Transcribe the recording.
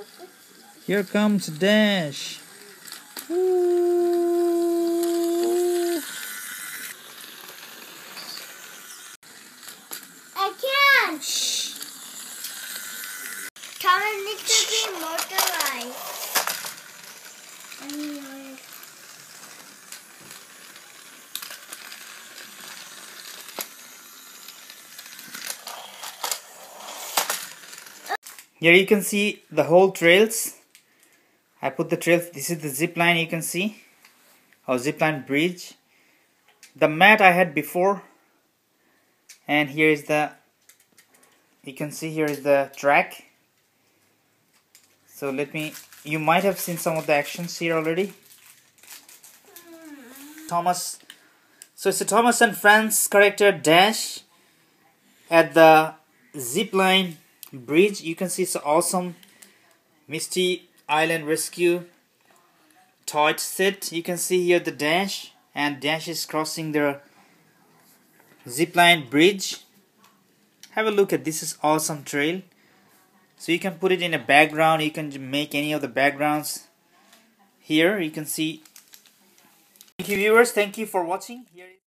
Here comes Dash. Ooh. I can't. Shh. Thomas needs to be motorized. Here you can see the whole trails. I put the trails. This is the zip line you can see. Or zip line bridge. The mat I had before. And here is the, you can see here is the track. So you might have seen some of the actions here already. Thomas. So it's a Thomas and Friends character Dash at the zipline bridge. You can see it's awesome Misty Island Rescue toy set. You can see here the Dash, and Dash is crossing the zipline bridge. Have a look at this. Is awesome trail. So you can put it in a background. You can make any of the backgrounds. Here you can see. Thank you viewers. Thank you for watching. Here